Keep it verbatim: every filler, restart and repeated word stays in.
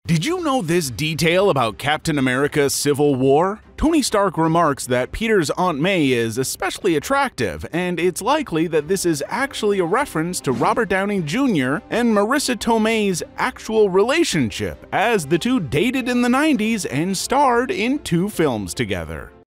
Did you know this detail about Captain America: Civil War? Tony Stark remarks that Peter's Aunt May is especially attractive, and it's likely that this is actually a reference to Robert Downey Junior and Marisa Tomei's actual relationship, as the two dated in the nineties and starred in two films together.